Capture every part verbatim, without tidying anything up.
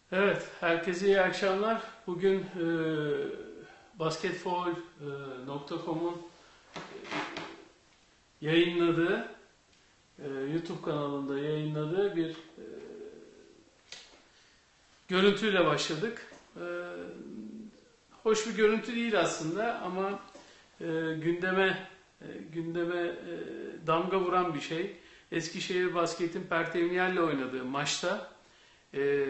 Evet, herkese iyi akşamlar. Bugün e, basketbol nokta com'un yayınladığı, e, YouTube kanalında yayınladığı bir e, görüntüyle başladık. E, hoş bir görüntü değil aslında ama e, gündeme e, gündeme e, damga vuran bir şey. Eskişehir Basket'in Pertevniyel'le oynadığı maçta e,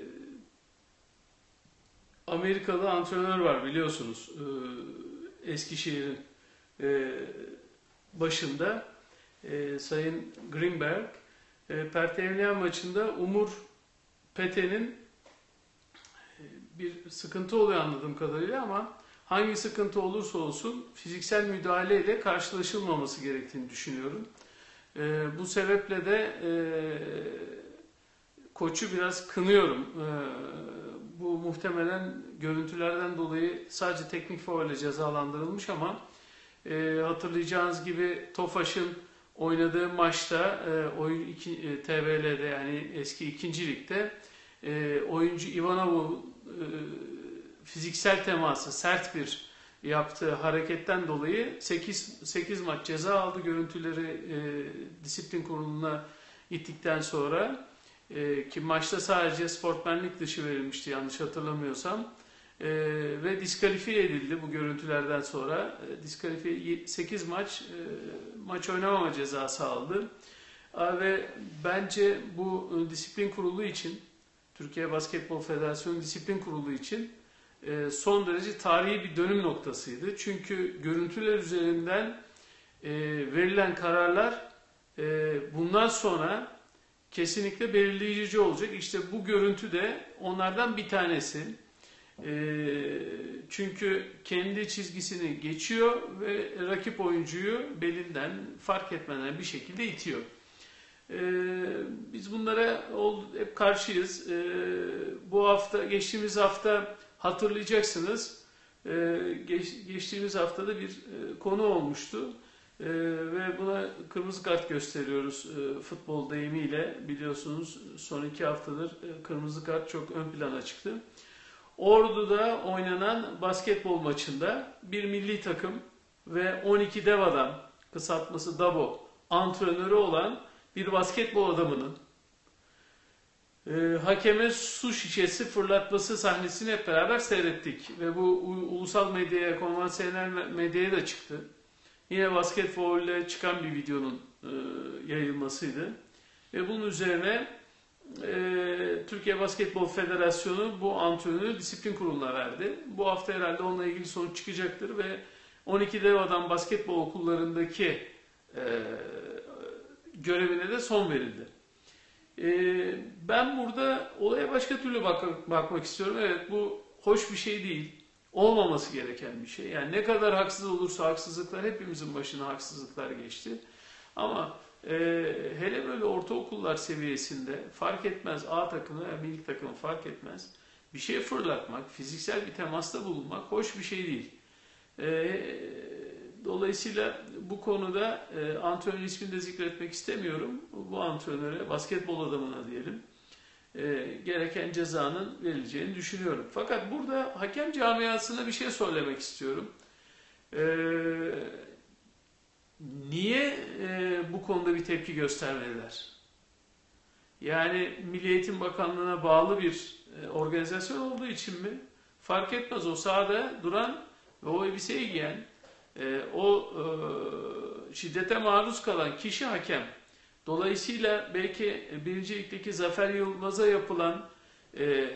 Amerikalı antrenör var biliyorsunuz, Ee, Eskişehir'in e, başında e, Sayın Greenberg. E, Pertevniyel maçında Umur Pete'nin e, bir sıkıntı oluyor anladığım kadarıyla ama hangi sıkıntı olursa olsun fiziksel müdahaleyle karşılaşılmaması gerektiğini düşünüyorum. E, bu sebeple de e, koçu biraz kınıyorum. E, Bu muhtemelen görüntülerden dolayı sadece teknik faul ile cezalandırılmış ama e, hatırlayacağınız gibi Tofaş'ın oynadığı maçta e, oyun iki, e, T B L'de yani eski ikinci ligde e, oyuncu Ivanov'un e, fiziksel teması sert bir yaptığı hareketten dolayı sekiz sekiz maç ceza aldı. Görüntüleri e, disiplin kuruluna gittikten sonra e, ki maçta sadece sportmenlik dışı verilmişti yanlış hatırlamıyorsam. E, ve diskalifiye edildi bu görüntülerden sonra. E, diskalifiye sekiz maç e, maç oynamama cezası aldı. A, ve bence bu e, disiplin kurulu için Türkiye Basketbol Federasyonu Disiplin Kurulu için e, son derece tarihi bir dönüm noktasıydı. Çünkü görüntüler üzerinden e, verilen kararlar e, bundan sonra kesinlikle belirleyici olacak. İşte bu görüntü de onlardan bir tanesi. E, çünkü kendi çizgisini geçiyor ve rakip oyuncuyu belinden fark etmeden bir şekilde itiyor. E, biz bunlara hep karşıyız. E, bu hafta, geçtiğimiz hafta hatırlayacaksınız. E, geç, geçtiğimiz haftada bir e, konu olmuştu. Ee, ve buna kırmızı kart gösteriyoruz e, futbol deyimiyle. Biliyorsunuz son iki haftadır e, kırmızı kart çok ön plana çıktı. Ordu'da oynanan basketbol maçında bir milli takım ve on iki dev adam, kısaltması Dabo, antrenörü olan bir basketbol adamının e, hakeme su şişesi fırlatması sahnesini hep beraber seyrettik. Ve bu ulusal medyaya, konvansiyonel medyaya da çıktı. Yine basketbol ile çıkan bir videonun e, yayılmasıydı. Ve bunun üzerine e, Türkiye Basketbol Federasyonu bu antrenörü disiplin kuruluna verdi. Bu hafta herhalde onunla ilgili sonuç çıkacaktır ve on iki dev adam basketbol okullarındaki e, görevine de son verildi. E, ben burada olaya başka türlü bak bakmak istiyorum. Evet, bu hoş bir şey değil. Olmaması gereken bir şey. Yani ne kadar haksız olursa haksızlıklar, hepimizin başına haksızlıklar geçti. Ama e, hele böyle ortaokullar seviyesinde fark etmez, A takımı veya milli takımı fark etmez. Bir şey fırlatmak, fiziksel bir temasta bulunmak hoş bir şey değil. E, dolayısıyla bu konuda e, antrenör ismini de zikretmek istemiyorum. Bu antrenöre, basketbol adamına diyelim, E, gereken cezanın verileceğini düşünüyorum. Fakat burada hakem camiasına bir şey söylemek istiyorum. E, niye e, bu konuda bir tepki göstermediler? Yani Milli Eğitim Bakanlığı'na bağlı bir e, organizasyon olduğu için mi? Fark etmez, o sahada duran ve o elbiseyi giyen, e, o e, şiddete maruz kalan kişi hakem. Dolayısıyla belki birinci ligdeki Zafer Yılmaz'a yapılan e,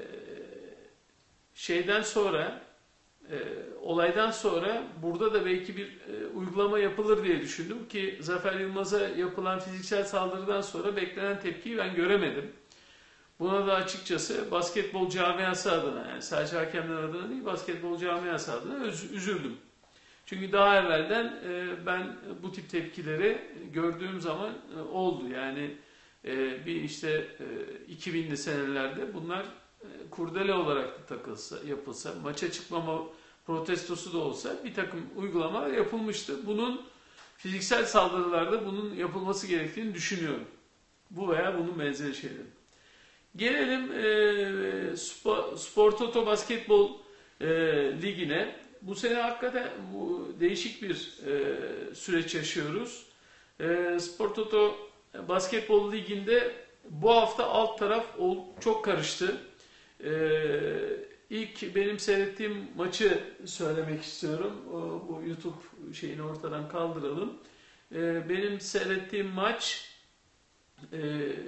şeyden sonra, e, olaydan sonra burada da belki bir e, uygulama yapılır diye düşündüm ki Zafer Yılmaz'a yapılan fiziksel saldırıdan sonra beklenen tepkiyi ben göremedim. Buna da açıkçası basketbol camiası adına, yani sadece hakemler adına değil, basketbol camiası adına üzüldüm. Çünkü daha evvelden e, ben bu tip tepkileri gördüğüm zaman e, oldu. Yani e, bir işte e, iki binli senelerde bunlar e, kurdele olarak da takılsa, yapılsa, maça çıkmama protestosu da olsa bir takım uygulamalar yapılmıştı. Bunun fiziksel saldırılarda bunun yapılması gerektiğini düşünüyorum. Bu veya bunun benzeri şeyler. Gelelim e, Spor, Spor Toto Basketbol e, Ligi'ne. Bu sene hakikaten bu değişik bir e, süreç yaşıyoruz. E, Spor Toto Basketbol Ligi'nde bu hafta alt taraf çok karıştı. E, ilk benim seyrettiğim maçı söylemek istiyorum. O, bu YouTube şeyini ortadan kaldıralım. E, benim seyrettiğim maç e,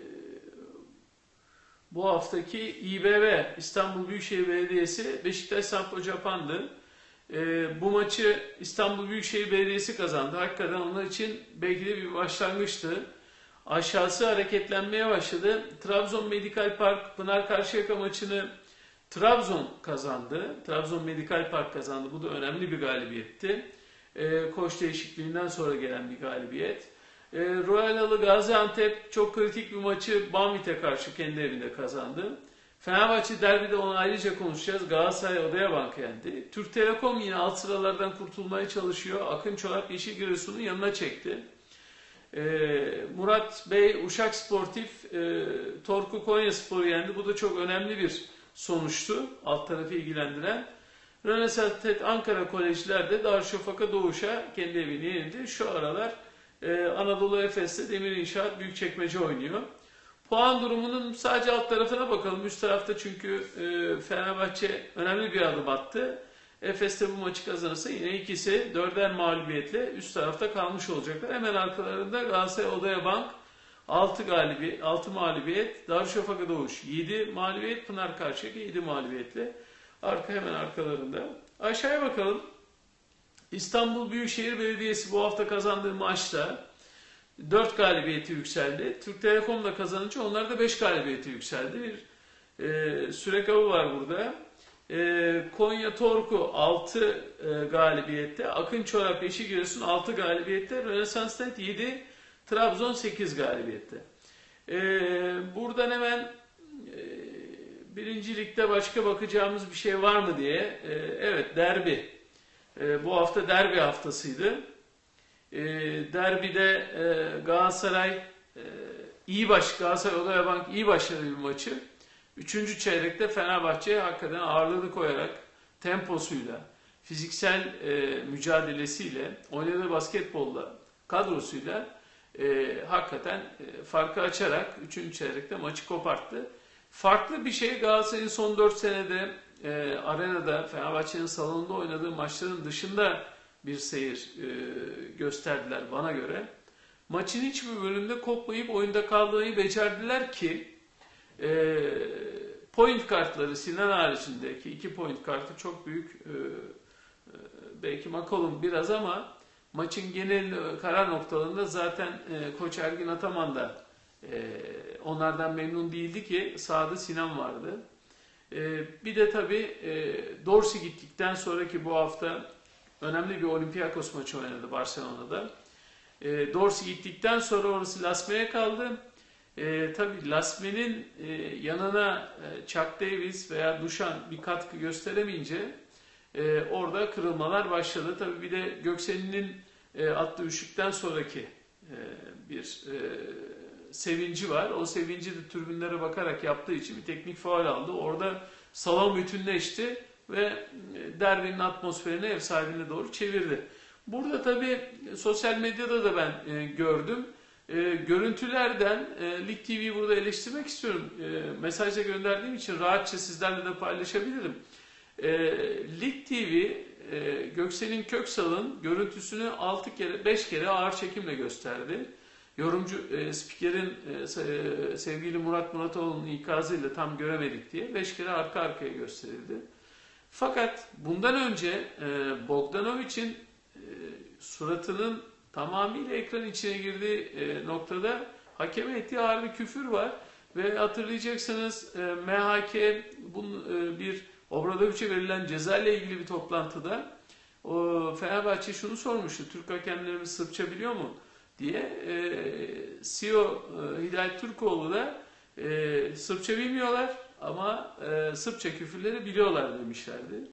bu haftaki İ B B, İstanbul Büyükşehir Belediyesi Beşiktaş Sanpo Japan'dı. E, bu maçı İstanbul Büyükşehir Belediyesi kazandı. Hakikaten onlar için belki de bir başlangıçtı. Aşağısı hareketlenmeye başladı. Trabzon Medikal Park Pınar Karşıyaka maçını Trabzon kazandı. Trabzon Medikal Park kazandı. Bu da önemli bir galibiyetti. E, koç değişikliğinden sonra gelen bir galibiyet. E, Royal Halı Gaziantep çok kritik bir maçı Banvit'e karşı kendi evinde kazandı. Fenerbahçe derbide onu ayrıca konuşacağız. Galatasaray Odayabank yendi. Türk Telekom yine alt sıralardan kurtulmaya çalışıyor. Akın Çorap Yeşil Giresun'u yanına çekti. Ee, Murat Bey Uşak Sportif e, Torku Konyaspor'u yendi. Bu da çok önemli bir sonuçtu. Alt tarafı ilgilendiren. Rönesans Ankara Kolejler de Darüşşafaka Doğuş'a kendi evini yendi. Şu aralar e, Anadolu Efes'te Demir İnşaat Büyükçekmece oynuyor. Puan durumunun sadece alt tarafına bakalım. Üst tarafta çünkü e, Fenerbahçe önemli bir adım attı. Efes de bu maçı kazanırsa yine ikisi dörder mağlubiyetle üst tarafta kalmış olacaklar. Hemen arkalarında Galatasaray Odayabank altı galibi, altı mağlubiyet, Darüşşafaka Doğuş yedi mağlubiyet, Pınar Karşıyaka yedi mağlubiyetle arka hemen arkalarında. Aşağıya bakalım. İstanbul Büyükşehir Belediyesi bu hafta kazandığı maçta dört galibiyeti yükseldi. Türk Telekom da kazanınca onlar da beş galibiyeti yükseldi. Bir e, süre kabı var burada. E, Konya Torku altı e, galibiyette, Akın Çorap Yeşil Giresun altı galibiyette, Rönesans Net yedi, Trabzon sekiz galibiyette. E, buradan hemen e, birinci ligde başka bakacağımız bir şey var mı diye. E, evet derbi. E, bu hafta derbi haftasıydı. E, derbide e, Galatasaray e, iyi baş, Galatasaray Odayabank iyi başladı bir maçı. Üçüncü çeyrekte Fenerbahçe hakikaten ağırlığını koyarak temposuyla, fiziksel e, mücadelesiyle, oynadığı basketbolla, kadrosuyla e, hakikaten e, farkı açarak üçüncü çeyrekte maçı koparttı. Farklı bir şey Galatasaray'ın son dört senede e, arenada, Fenerbahçe'nin salonunda oynadığı maçların dışında bir seyir e, gösterdiler bana göre. Maçın hiçbir bölümde kopmayıp oyunda kalmayı becerdiler ki e, point kartları Sinan haricindeki iki point kartı çok büyük e, e, belki McCollum biraz ama maçın genel karar noktalarında zaten e, Koç Ergin Ataman da e, onlardan memnun değildi ki sahada Sinan vardı. E, bir de tabii e, Dorsey gittikten sonraki bu hafta önemli bir Olympiakos maçı oynadı Barcelona'da. E, Dorsey gittikten sonra orası Lasme'ye kaldı. E, tabii Lasme'nin e, yanına e, Chuck Davis veya Duşan bir katkı gösteremeyince e, orada kırılmalar başladı. Tabii bir de Göksel'in e, attığı üçlükten sonraki e, bir e, sevinci var. O sevinci de tribünlere bakarak yaptığı için bir teknik faul aldı. Orada salon bütünleşti ve derbinin atmosferini ev sahibine doğru çevirdi. Burada tabii sosyal medyada da ben e, gördüm. E, görüntülerden e, Lig T V'yi burada eleştirmek istiyorum. E, mesajla gönderdiğim için rahatça sizlerle de paylaşabilirim. E, Lig T V e, Göksel'in Köksal'ın görüntüsünü altı kere beş kere ağır çekimle gösterdi. Yorumcu e, spikerin e, sevgili Murat Muratoğlu'nun ikazıyla tam göremedik diye beş kere arka arkaya gösterildi. Fakat bundan önce e, Bogdanovic'in e, suratının tamamıyla ekran içine girdiği e, noktada hakeme ettiği ağır bir küfür var. Ve hatırlayacaksınız e, M H K bunun, e, bir Obradovic'e verilen ceza ile ilgili bir toplantıda o, Fenerbahçe şunu sormuştu. Türk hakemlerimiz Sırpça biliyor mu? diye e, C E O e, Hidayet Türkoğlu da e, Sırpça bilmiyorlar ama e, Sırpça küfürleri biliyorlar demişlerdi.